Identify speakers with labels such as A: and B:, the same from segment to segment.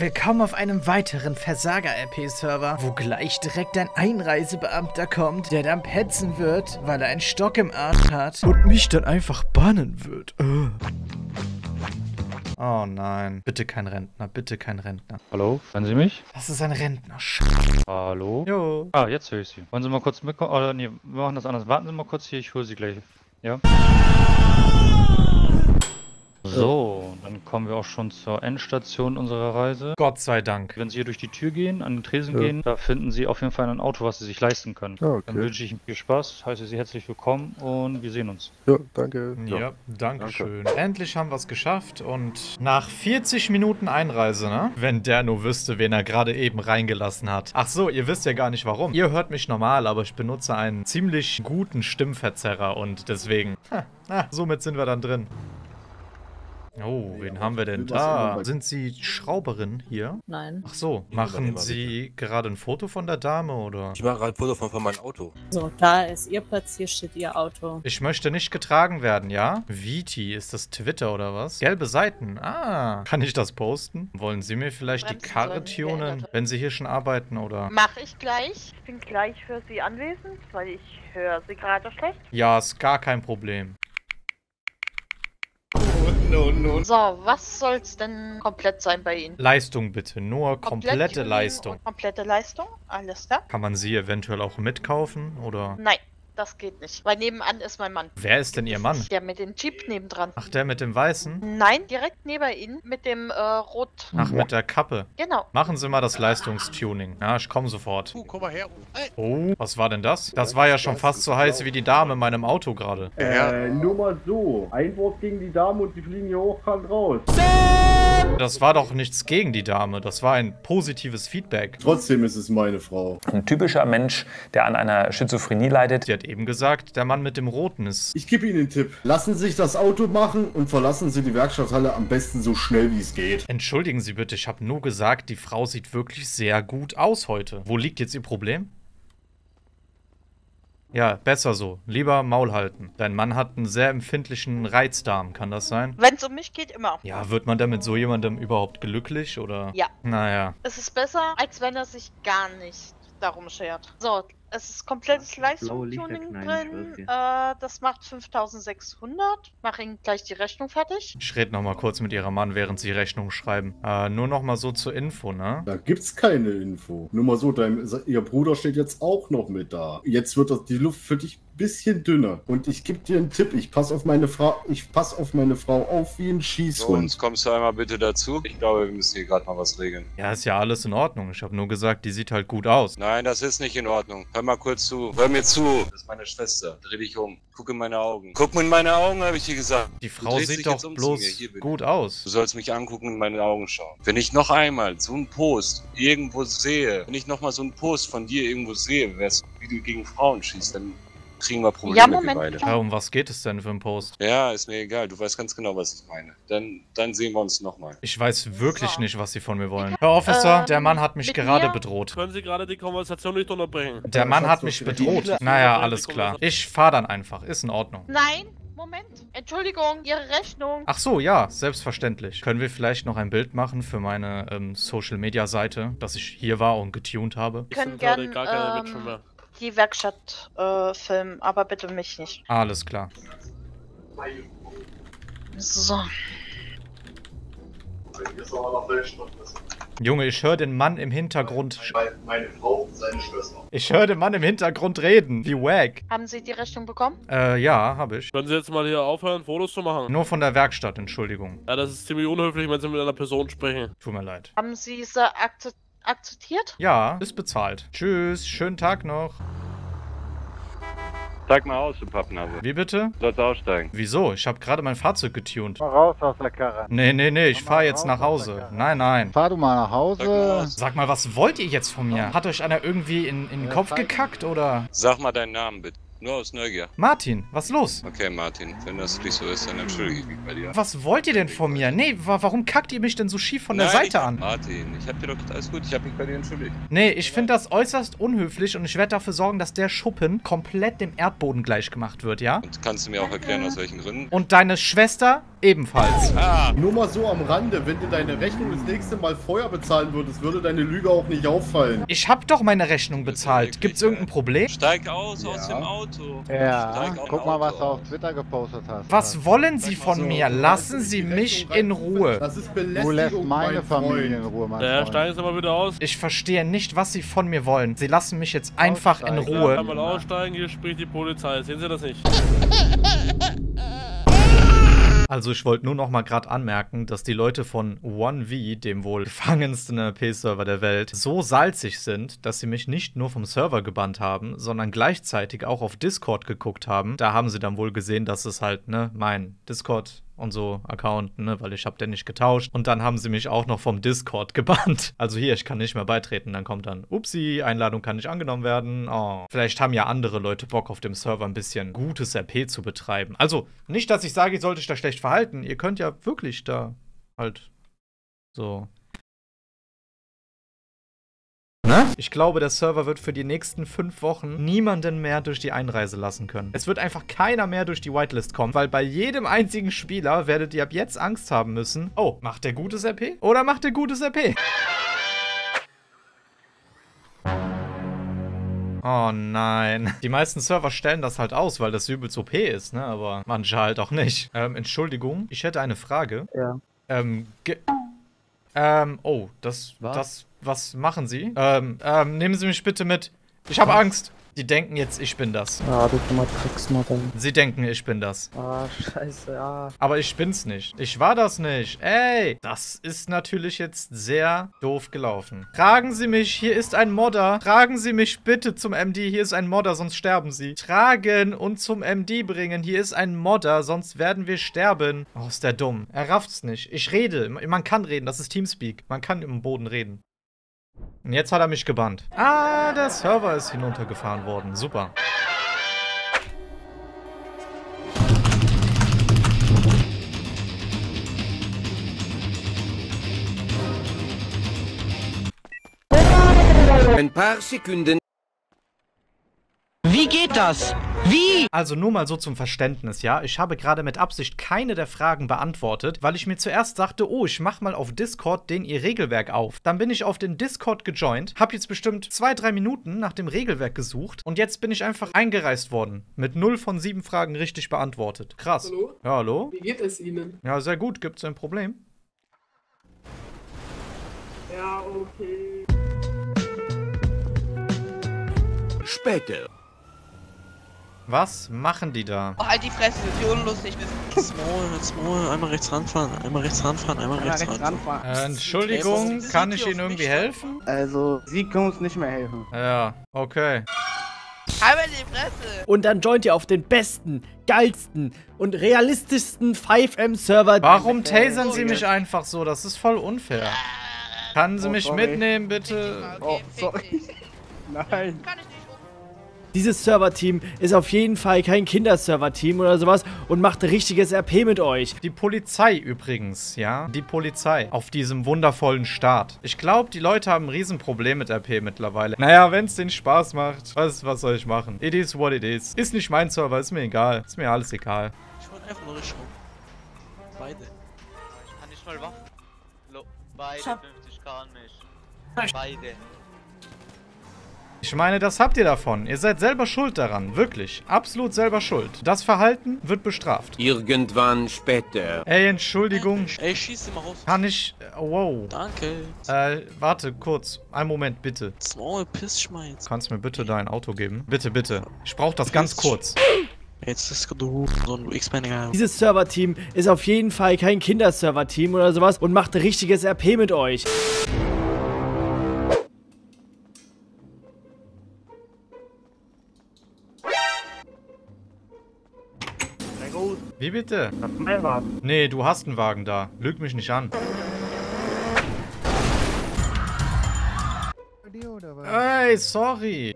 A: willkommen auf einem weiteren Versager-RP-Server, wo gleich direkt ein Einreisebeamter kommt, der dann petzen wird, weil er einen Stock im Arsch hat und mich dann einfach bannen wird. Oh nein. Bitte kein Rentner, bitte kein Rentner.
B: Hallo, hören Sie mich?
A: Das ist ein Rentner.
B: Hallo?
A: Jo.
B: Ah, jetzt höre ich Sie. Wollen Sie mal kurz mitkommen? Oder nee, wir machen das anders. Warten Sie mal kurz hier, ich hole Sie gleich. Ja? So, dann kommen wir auch schon zur Endstation unserer Reise.
A: Gott sei Dank.
B: Wenn Sie hier durch die Tür gehen, an den Tresen gehen, da finden Sie auf jeden Fall ein Auto, was Sie sich leisten können.
C: Ah, okay.
B: Dann wünsche ich Ihnen viel Spaß, heiße Sie herzlich willkommen und wir sehen uns.
C: Ja, danke.
A: Ja, danke schön. Endlich haben wir es geschafft und nach 40 Minuten Einreise, ne? Wenn der nur wüsste, wen er gerade eben reingelassen hat. Ach so, ihr wisst ja gar nicht warum. Ihr hört mich normal, aber ich benutze einen ziemlich guten Stimmverzerrer und deswegen, somit sind wir dann drin. Oh, wen haben wir denn da? Sind Sie Schrauberin hier?
D: Nein.
A: Ach so, machen Sie gerade ein Foto von der Dame, oder?
E: Ich mache gerade ein Foto von meinem Auto.
D: So, da ist Ihr Platz, hier steht Ihr Auto.
A: Ich möchte nicht getragen werden, ja? Viti, ist das Twitter oder was? Gelbe Seiten, kann ich das posten? Wollen Sie mir vielleicht die Karre tunen, wenn Sie hier schon arbeiten, oder?
F: Mach ich gleich. Ich bin gleich für Sie anwesend, weil ich höre Sie gerade schlecht.
A: Ja, ist gar kein Problem.
F: So, was soll's denn komplett sein bei Ihnen?
A: Leistung bitte, nur komplette
F: Tuning
A: Leistung.
F: und komplette Leistung, alles klar?
A: Kann man sie eventuell auch mitkaufen, oder?
F: Nein, das geht nicht, weil nebenan ist mein Mann.
A: Wer ist denn Ihr Mann?
F: Der mit dem Jeep nebendran.
A: Ach, der mit dem Weißen?
F: Nein, direkt neben Ihnen mit dem Rot.
A: Ach, mit der Kappe.
F: Genau.
A: Machen Sie mal das Leistungstuning. Ja, ich komme sofort.
E: Komm mal her.
A: Oh, was war denn das? Das war ja schon fast so heiß wie die Dame in meinem Auto gerade.
G: Nur mal so. Ein Wort gegen die Dame und die fliegen hier hochkant raus.
A: Das war doch nichts gegen die Dame. Das war ein positives Feedback.
G: Trotzdem ist es meine Frau.
H: Ein typischer Mensch, der an einer Schizophrenie leidet.
A: Sie hat eben gesagt, der Mann mit dem Roten ist...
G: Ich gebe Ihnen einen Tipp. Lassen Sie sich das Auto machen und verlassen Sie die Werkstatthalle am besten so schnell wie es geht.
A: Entschuldigen Sie bitte, ich habe nur gesagt, die Frau sieht wirklich sehr gut aus heute. Wo liegt jetzt Ihr Problem? Ja, besser so. Lieber Maul halten. Dein Mann hat einen sehr empfindlichen Reizdarm, kann das sein?
F: Wenn es um mich geht, immer.
A: Ja, wird man denn mit so jemandem überhaupt glücklich, oder?
F: Ja.
A: Naja.
F: Es ist besser, als wenn er sich gar nicht darum schert. So, es ist komplettes Leistungstuning drin. Das macht 5600. Mach Ihnen gleich die Rechnung fertig.
A: Ich rede nochmal kurz mit Ihrem Mann, während Sie Rechnung schreiben. Nur nochmal so zur Info, ne?
G: Da gibt's keine Info. Nur mal so, Ihr Bruder steht jetzt auch noch mit da. Jetzt wird die Luft für dich ein bisschen dünner. Und ich gebe dir einen Tipp. Ich passe auf meine Frau auf wie ein Schießhund.
I: Sonst kommst du einmal bitte dazu. Ich glaube, wir müssen hier gerade mal was regeln.
A: Ja, ist ja alles in Ordnung. Ich habe nur gesagt, die sieht halt gut aus.
I: Nein, das ist nicht in Ordnung. Hör mal kurz zu. Hör mir zu. Das ist meine Schwester. Dreh dich um. Guck in meine Augen. Guck mir in meine Augen, habe ich dir gesagt.
A: Die Frau sieht doch bloß gut aus.
I: Du sollst mich angucken und in meine Augen schauen. Wenn ich noch einmal so einen Post irgendwo sehe, wenn ich noch mal so einen Post von dir irgendwo sehe, wie du gegen Frauen schießt, dann kriegen wir Probleme,
F: Ja, Moment.
I: wir beide.
A: Ja, um was geht es denn für einen Post?
I: Ja, ist mir egal. Du weißt ganz genau, was ich meine. Dann sehen wir uns nochmal.
A: Ich weiß wirklich nicht, was Sie von mir wollen. Herr Officer, der Mann hat mich gerade bedroht.
J: Können Sie gerade die Konversation nicht unterbrechen?
A: Der Mann hat mich bedroht. Naja, alles klar. Ich fahr dann einfach. Ist in Ordnung.
F: Nein, Moment. Entschuldigung, Ihre Rechnung.
A: Ach so, ja, selbstverständlich. Können wir vielleicht noch ein Bild machen für meine Social-Media-Seite, dass ich hier war und getuned habe?
F: Wir können gerne die Werkstatt filmen, aber bitte mich nicht.
A: Alles klar.
F: So.
A: Junge, ich höre den Mann im Hintergrund...
G: Meine Frau und seine Schwester.
A: Ich höre den Mann im Hintergrund reden. Wie wack.
F: Haben Sie die Rechnung bekommen?
A: Ja, habe ich.
J: Können Sie jetzt mal hier aufhören, Fotos zu machen?
A: Nur von der Werkstatt, Entschuldigung.
J: Ja, das ist ziemlich unhöflich, wenn Sie mit einer Person sprechen.
A: Tut mir leid.
F: Haben Sie sie akzeptiert?
A: Ja, ist bezahlt. Tschüss, schönen Tag noch.
I: Zeig mal aus, du Pappnase.
A: Wie bitte?
I: Sollst aussteigen.
A: Wieso? Ich habe gerade mein Fahrzeug getunt.
C: Mal raus aus der Karre.
A: Nee, ich fahre jetzt nach Hause. Nein.
C: Fahr du mal nach Hause.
A: Sag mal, was wollt ihr jetzt von mir? Hat euch einer irgendwie in den Kopf gekackt, oder?
I: Sag mal deinen Namen bitte. Nur aus Neugier.
A: Martin, was los?
I: Okay, Martin, wenn das nicht so ist, dann entschuldige ich mich bei dir.
A: Was wollt ihr denn von mir? Nee, warum kackt ihr mich denn so schief von der Seite an?
I: Martin, ich hab dir doch alles gut, ich hab mich bei dir entschuldigt.
A: Nee, ich finde das äußerst unhöflich und ich werde dafür sorgen, dass der Schuppen komplett dem Erdboden gleichgemacht wird, ja?
I: Und kannst du mir auch erklären, aus welchen Gründen?
A: Und deine Schwester ebenfalls.
G: Nur mal so am Rande, wenn du deine Rechnung das nächste Mal vorher bezahlen würdest, würde deine Lüge auch nicht auffallen.
A: Ich hab doch meine Rechnung bezahlt. Gibt's irgendein Problem?
I: Steig aus dem Auto.
C: Ja,
I: Steig aus
C: guck
I: dem
C: mal, was
I: Auto
C: du auf Twitter gepostet hast.
A: Was wollen Sie von mir? Lassen Sie mich in Ruhe.
G: Das ist
C: Du lässt
G: Belästigung,
C: meine
G: mein
C: Familie in
G: Freund.
C: Ruhe, mein
J: Ja,
C: Freund.
J: steigen Sie mal bitte aus.
A: Ich verstehe nicht, was Sie von mir wollen. Sie lassen mich jetzt einfach in
C: Aussteigen.
J: Ja,
A: Ruhe.
J: einmal aussteigen, hier spricht die Polizei. Sehen Sie das nicht?
A: Also ich wollte nur noch mal gerade anmerken, dass die Leute von 1V, dem wohl gefangensten RP-Server der Welt, so salzig sind, dass sie mich nicht nur vom Server gebannt haben, sondern gleichzeitig auch auf Discord geguckt haben. Da haben sie dann wohl gesehen, dass es halt, ne, mein Discord und so Account, ne, weil ich hab den nicht getauscht. Und dann haben sie mich auch noch vom Discord gebannt. Also hier, ich kann nicht mehr beitreten. Dann kommt dann, upsi, Einladung kann nicht angenommen werden. Oh. Vielleicht haben ja andere Leute Bock auf dem Server ein bisschen gutes RP zu betreiben. Also nicht, dass ich sage, ihr solltet euch da schlecht verhalten. Ihr könnt ja wirklich da halt so. Ne? Ich glaube, der Server wird für die nächsten 5 Wochen niemanden mehr durch die Einreise lassen können. Es wird einfach keiner mehr durch die Whitelist kommen, weil bei jedem einzigen Spieler werdet ihr ab jetzt Angst haben müssen. Oh, macht der gutes RP? Oder macht der gutes RP? Oh nein. Die meisten Server stellen das halt aus, weil das übelst OP ist, ne? Aber manche halt auch nicht. Entschuldigung, ich hätte eine Frage.
C: Ja.
A: Oh, was machen Sie? Nehmen Sie mich bitte mit. Ich habe Angst. Die denken jetzt, ich bin das.
K: Ah, du dummer Drecksmutter.
A: Sie denken, ich bin das.
K: Ah, scheiße, ja.
A: Aber ich bin's nicht. Ich war das nicht. Ey, das ist natürlich jetzt sehr doof gelaufen. Tragen Sie mich, hier ist ein Modder. Tragen Sie mich bitte zum MD, hier ist ein Modder, sonst sterben Sie. Tragen und zum MD bringen, hier ist ein Modder, sonst werden wir sterben. Oh, ist der dumm. Er rafft's nicht. Ich rede. Man kann reden, das ist Teamspeak. Man kann im Boden reden. Und jetzt hat er mich gebannt. Ah, der Server ist hinuntergefahren worden. Super.
E: Ein paar Sekunden.
K: Wie geht das? Wie?
A: Also nur mal so zum Verständnis, ja. Ich habe gerade mit Absicht keine der Fragen beantwortet, weil ich mir zuerst dachte, oh, ich mach mal auf Discord ihr Regelwerk auf. Dann bin ich auf den Discord gejoint, hab jetzt bestimmt 2-3 Minuten nach dem Regelwerk gesucht und jetzt bin ich einfach eingereist worden. Mit 0 von 7 Fragen richtig beantwortet. Krass.
L: Hallo?
A: Ja, hallo?
L: Wie geht es Ihnen?
A: Ja, sehr gut. Gibt's ein Problem?
L: Ja, okay.
E: Später.
A: Was machen die da?
M: Oh, halt die Fresse, wie unlustig bist du.
J: Small, einmal rechts ranfahren, einmal rechts ranfahren, einmal rechts ranfahren.
A: Entschuldigung, kann ich Ihnen irgendwie helfen?
C: Also, Sie können uns nicht mehr helfen.
A: Ja, okay.
M: Halt die Fresse!
K: Und dann joint ihr auf den besten, geilsten und realistischsten 5M-Server.
A: Warum tasern Sie mich einfach so? Das ist voll unfair. Kann Sie mich mitnehmen, bitte?
C: Oh, sorry. Nein.
K: Dieses Server-Team ist auf jeden Fall kein Kinderserver-Team oder sowas und macht richtiges RP mit euch.
A: Die Polizei übrigens, ja? Die Polizei auf diesem wundervollen Staat. Ich glaube, die Leute haben ein Riesenproblem mit RP mittlerweile. Naja, wenn es den Spaß macht, was soll ich machen? It is what it is. Ist nicht mein Server, ist mir egal. Ist mir alles egal.
J: Ich wollte einfach nur Richtung. Beide.
M: Ich kann nicht mal Waffen. Beide 50k an mich. Beide.
A: Ich meine, das habt ihr davon. Ihr seid selber schuld daran. Wirklich. Absolut selber schuld. Das Verhalten wird bestraft.
E: Irgendwann später.
A: Ey, Entschuldigung.
J: Ey, schieß ihn mal raus.
A: Kann ich... Wow.
J: Danke.
A: Warte, kurz. Einen Moment, bitte.
J: Small Pissschmeiß.
A: Kannst du mir bitte dein Auto geben? Bitte, bitte. Ich brauche das ganz kurz.
J: Jetzt ist du so ein X-Manager.
K: Dieses Server-Team ist auf jeden Fall kein Kinderserver-Team oder sowas und macht richtiges RP mit euch.
A: Wie bitte?
C: Das ist mein Wagen.
A: Nee, du hast einen Wagen da. Lüg mich nicht an. Ey, sorry.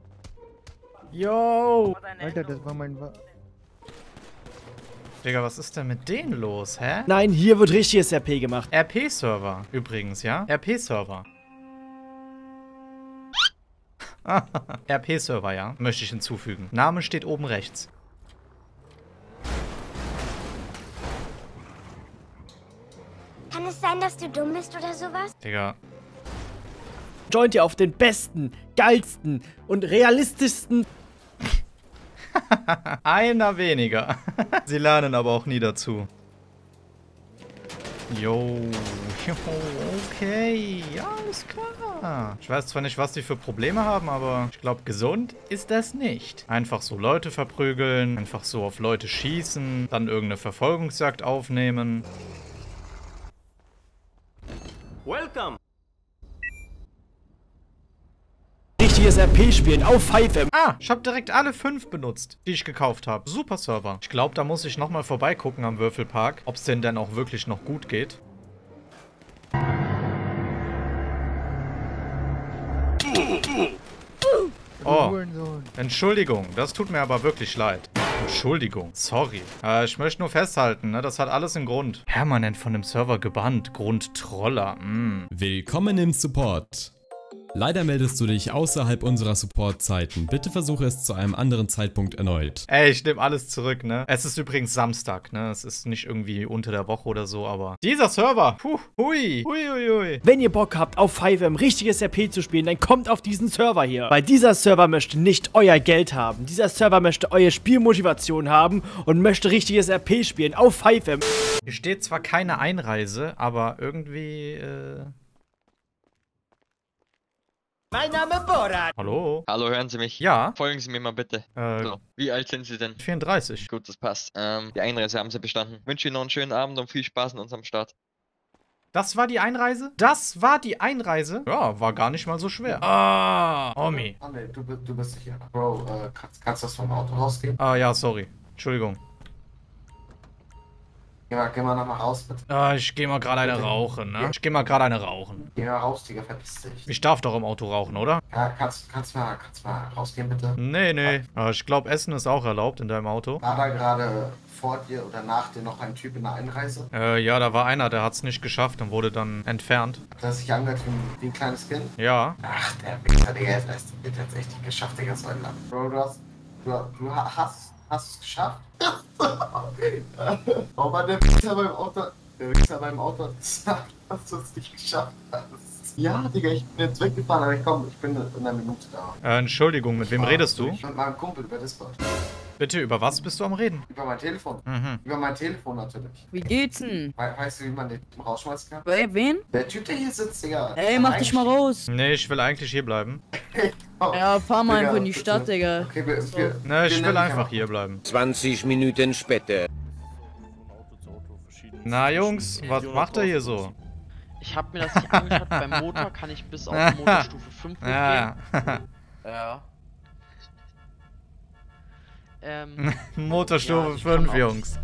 A: Yo.
C: Alter, das war mein Wagen.
A: Digga, was ist denn mit denen los, hä?
K: Nein, hier wird richtiges RP gemacht.
A: RP-Server übrigens, ja? RP-Server. RP-Server, ja? Möchte ich hinzufügen. Name steht oben rechts.
N: sein, dass du dumm bist oder sowas?
A: Digga.
K: Joint ihr auf den besten, geilsten und realistischsten...
A: Einer weniger. Sie lernen aber auch nie dazu. Jo, okay, ja, alles klar. Ich weiß zwar nicht, was die für Probleme haben, aber ich glaube, gesund ist das nicht. Einfach so Leute verprügeln, einfach so auf Leute schießen, dann irgendeine Verfolgungsjagd aufnehmen.
O: Welcome!
K: Richtiges RP spielen auf 5M.
A: Ah, ich habe direkt alle 5 benutzt, die ich gekauft habe. Super Server. Ich glaube, da muss ich nochmal vorbeigucken am Würfelpark, ob es denn dann auch wirklich noch gut geht. Oh, Entschuldigung, das tut mir aber wirklich leid. Entschuldigung, sorry. Ich möchte nur festhalten, ne, das hat alles einen Grund. Permanent von dem Server gebannt, Grund Troller.
P: Willkommen im Support. Leider meldest du dich außerhalb unserer Support-Zeiten. Bitte versuche es zu einem anderen Zeitpunkt erneut.
A: Ey, ich nehme alles zurück, ne? Es ist übrigens Samstag, ne? Es ist nicht irgendwie unter der Woche oder so, aber... Dieser Server! Puh, hui, hui, hui, hui.
K: Wenn ihr Bock habt, auf 5M richtiges RP zu spielen, dann kommt auf diesen Server hier. Weil dieser Server möchte nicht euer Geld haben. Dieser Server möchte eure Spielmotivation haben und möchte richtiges RP spielen auf 5M.
A: Hier steht zwar keine Einreise, aber irgendwie,
O: Mein Name Borat.
A: Hallo?
M: Hallo, hören Sie mich?
A: Ja.
M: Folgen Sie mir mal bitte. So, wie alt sind Sie denn?
A: 34.
M: Gut, das passt. Die Einreise haben Sie bestanden. Wünsche Ihnen noch einen schönen Abend und viel Spaß in unserem Start.
A: Das war die Einreise? Das war die Einreise? Ja, war gar nicht mal so schwer. Ah, Omi.
Q: Oh nee, du bist sicher. Bro, kannst du das vom Auto rausgehen?
A: Ah, ja, sorry. Entschuldigung.
Q: Geh mal nochmal raus, bitte.
A: Ah, ich geh mal gerade eine rauchen, ne? Ich geh mal gerade eine rauchen.
Q: Geh mal raus, Digga, verpiss dich.
A: Ich darf doch im Auto rauchen, oder?
Q: Ja, kannst mal rausgehen, bitte?
A: Nee. Ich glaube, Essen ist auch erlaubt in deinem Auto.
Q: War da gerade vor dir oder nach dir noch ein Typ in der Einreise?
A: Ja, da war einer, der hat's nicht geschafft und wurde dann entfernt.
Q: Hat er sich angehört wie ein kleines Kind?
A: Ja.
Q: Ach, der Wichser, Digga, das wird jetzt echt nicht geschafft, Digga, so ein Land. Bro, du hast es geschafft? Oh Mann, der Wichser beim Auto sagt, dass du es nicht geschafft hast. Ja, Digga, ich bin jetzt weggefahren, aber ich bin in einer Minute da.
A: Entschuldigung, mit wem redest du?
Q: Mit meinem Kumpel über Discord.
A: Bitte, über was bist du am Reden?
Q: Über mein Telefon. Über mein Telefon natürlich.
D: Wie geht's denn?
Q: Weißt du, wie man den rausschmeißen kann?
D: Bei wen?
Q: Der Typ, der hier sitzt, Digga.
D: Ey, mach dich mal raus.
A: Nee, ich will eigentlich hier bleiben.
D: Ja, fahr mal einfach in die Stadt, Digga.
Q: Okay,
A: Ne, ich will einfach hier bleiben.
E: 20 Minuten später.
A: Na, Jungs, was macht er hier so?
R: Ich hab mir das nicht angeschaut. Beim Motor kann ich bis auf Motorstufe 5 hochgehen. Ja.
A: Motorstufe 5, Jungs.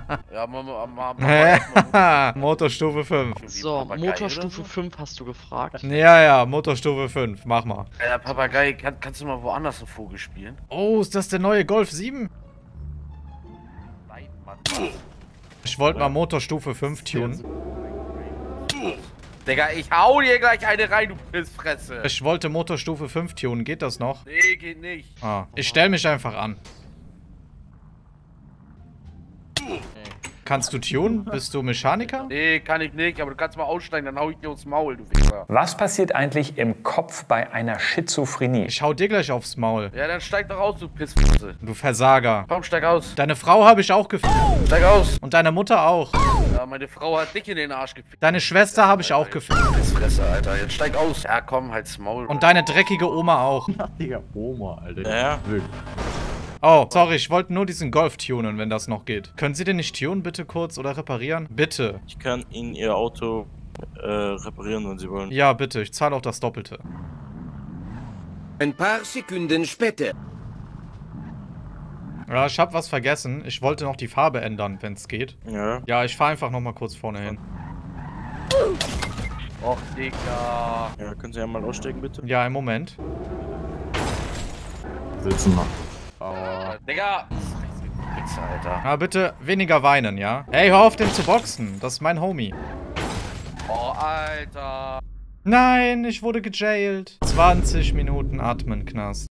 R: Ja,
A: Motorstufe 5.
R: So, Motorstufe 5 hast du gefragt.
A: Ja, Motorstufe 5. Mach mal.
O: Papagei, kannst du mal woanders einen Vogel spielen?
A: Oh, ist das der neue Golf 7?
O: Nein, Mann.
A: Ich wollte mal Motorstufe 5 tunen.
O: Digga, ich hau dir gleich eine rein, du Pissfresse.
A: Ich wollte Motorstufe 5 tunen. Geht das noch?
O: Nee, geht nicht.
A: Ah, ich stell mich einfach an. Kannst du tunen? Bist du Mechaniker?
O: Nee, kann ich nicht, aber du kannst mal aussteigen, dann hau ich dir aufs Maul, du Wichser.
H: Was passiert eigentlich im Kopf bei einer Schizophrenie?
A: Ich hau dir gleich aufs Maul.
O: Ja, dann steig doch aus, du Pissfresse.
A: Du Versager.
O: Komm, steig aus.
A: Deine Frau habe ich auch gefickt.
O: Steig aus.
A: Und deine Mutter auch.
O: Ja, meine Frau hat dich in den Arsch gefickt.
A: Deine Schwester habe ich auch gefickt.
O: Pissfresse, Alter. Jetzt steig aus. Ja, komm, halt's Maul.
A: Und deine dreckige Oma auch.
S: Digga, Oma, Alter.
O: Ja.
A: Oh, sorry, ich wollte nur diesen Golf tunen, wenn das noch geht. Können Sie den nicht tunen, bitte kurz, oder reparieren? Bitte.
T: Ich kann Ihnen Ihr Auto reparieren, wenn Sie wollen.
A: Ja, bitte, ich zahle auch das Doppelte.
E: Ein paar Sekunden später.
A: Ja, ich habe was vergessen. Ich wollte noch die Farbe ändern, wenn es geht.
T: Ja.
A: Ja, ich fahre einfach nochmal kurz vorne hin.
O: Och, Digga.
T: Ja, können Sie einmal aussteigen, bitte?
A: Ja, einen Moment.
S: Sitzen mal.
O: Digga! Alter.
A: Ja, bitte weniger weinen, ja? Ey, hör auf, den zu boxen. Das ist mein Homie.
O: Oh, Alter.
A: Nein, ich wurde gejailt. 20 Minuten Atmen, Knast.